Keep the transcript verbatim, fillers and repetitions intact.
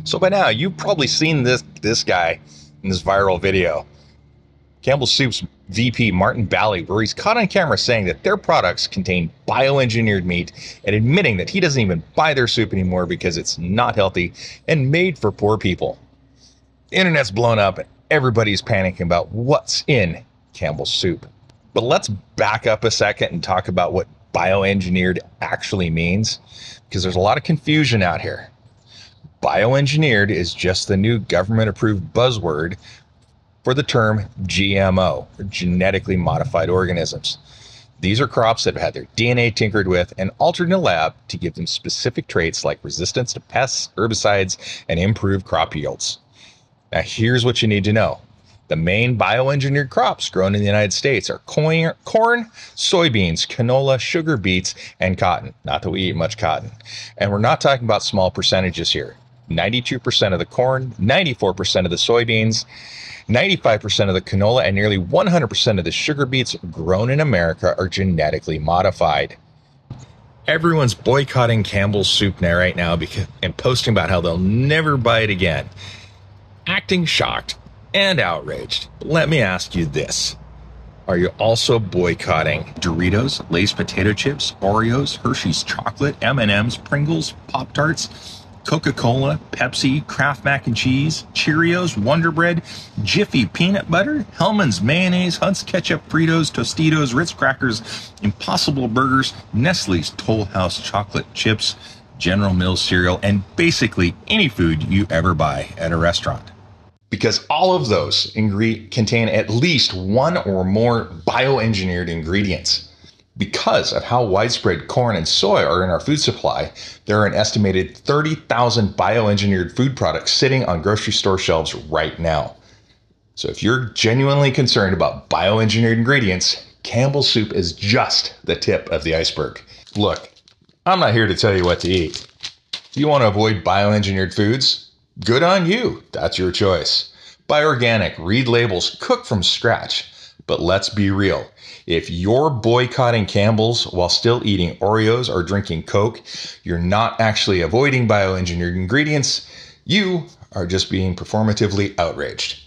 So by now, you've probably seen this, this guy in this viral video. Campbell Soup's V P, Martin Bally, where he's caught on camera saying that their products contain bioengineered meat and admitting that he doesn't even buy their soup anymore because it's not healthy and made for poor people. The internet's blown up and everybody's panicking about what's in Campbell's soup. But let's back up a second and talk about what bioengineered actually means, because there's a lot of confusion out here. Bioengineered is just the new government-approved buzzword for the term G M O, or genetically modified organisms. These are crops that have had their D N A tinkered with and altered in a lab to give them specific traits like resistance to pests, herbicides, and improved crop yields. Now here's what you need to know. The main bioengineered crops grown in the United States are corn, soybeans, canola, sugar beets, and cotton. Not that we eat much cotton. And we're not talking about small percentages here. ninety-two percent of the corn, ninety-four percent of the soybeans, ninety-five percent of the canola, and nearly one hundred percent of the sugar beets grown in America are genetically modified. Everyone's boycotting Campbell's soup now right now because, and posting about how they'll never buy it again. Acting shocked and outraged. But let me ask you this. Are you also boycotting Doritos, Lay's potato chips, Oreos, Hershey's chocolate, M and M's, Pringles, Pop-Tarts, Coca-Cola, Pepsi, Kraft mac and cheese, Cheerios, Wonder Bread, Jiffy peanut butter, Hellmann's mayonnaise, Hunt's ketchup, Fritos, Tostitos, Ritz crackers, Impossible burgers, Nestle's Toll House chocolate chips, General Mills cereal, and basically any food you ever buy at a restaurant? Because all of those ingre- contain at least one or more bioengineered ingredients. Because of how widespread corn and soy are in our food supply, there are an estimated thirty thousand bioengineered food products sitting on grocery store shelves right now. So if you're genuinely concerned about bioengineered ingredients, Campbell's soup is just the tip of the iceberg. Look, I'm not here to tell you what to eat. If you want to avoid bioengineered foods, good on you. That's your choice. Buy organic, read labels, cook from scratch. But let's be real. If you're boycotting Campbell's while still eating Oreos or drinking Coke, you're not actually avoiding bioengineered ingredients. You are just being performatively outraged.